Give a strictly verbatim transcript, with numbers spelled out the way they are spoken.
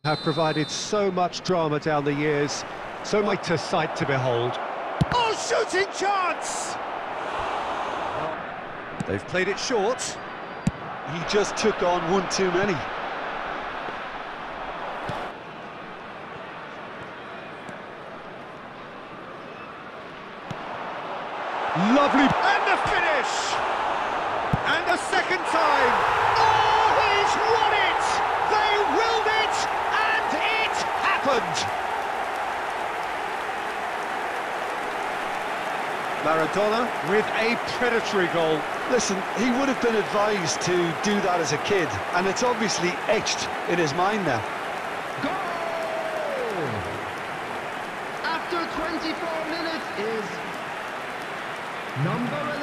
Have provided so much drama down the years, so much to sight to behold. Oh, shooting chance! They've played it short. He just took on one too many. Lovely. And the finish! And a second time! Oh, he's won it! They willed it, and it happened! Maradona with a predatory goal. Listen, he would have been advised to do that as a kid, and it's obviously etched in his mind now. Goal! After twenty-four minutes is number